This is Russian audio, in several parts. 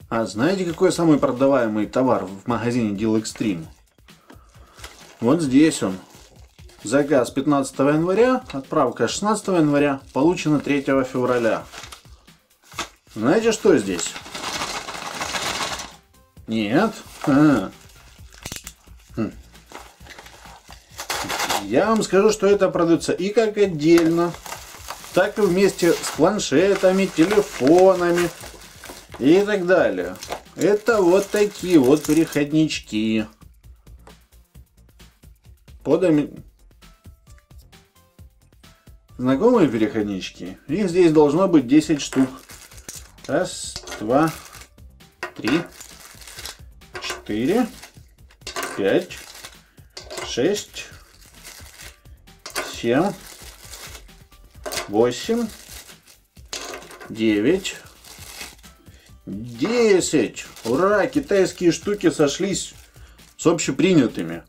А знаете, какой самый продаваемый товар в магазине Deal Extreme? Вот здесь он. Заказ 15 января, отправка 16 января, получено 3 февраля. Знаете, что здесь? Нет? Я вам скажу, что это продается и как отдельно, так и вместе с планшетами, телефонами и так далее. Это вот такие вот переходнички. Знакомые переходнички? Их здесь должно быть 10 штук. Раз, два, три, 4, 5, 6, 7, 8, 9, 10. Ура! Китайские штуки сошлись с общепринятыми.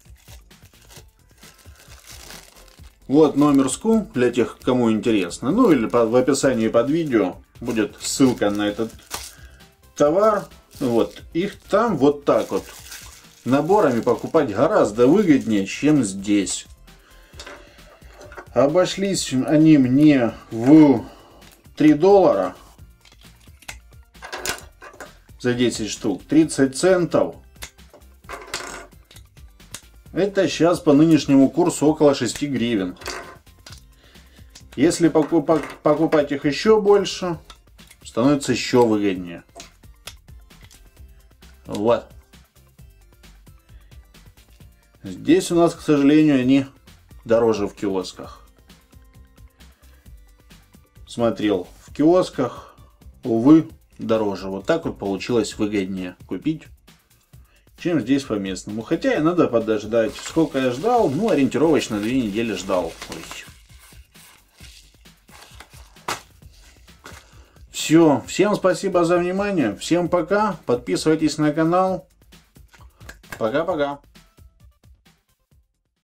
Вот номер СКУ для тех, кому интересно. Ну или в описании под видео будет ссылка на этот товар. Вот. Их там вот так вот наборами покупать гораздо выгоднее, чем здесь. Обошлись они мне в $3 за 10 штук, 30 центов. Это сейчас по нынешнему курсу около 6 гривен. Если покупать их еще больше, становится еще выгоднее. Вот. Здесь у нас, к сожалению, они дороже в киосках. Смотрел в киосках, увы, дороже. Вот так вот получилось выгоднее купить, чем здесь по местному. Хотя и надо подождать. Сколько я ждал? Ну, ориентировочно 2 недели ждал. Ой. Все. Всем спасибо за внимание. Всем пока. Подписывайтесь на канал. Пока-пока.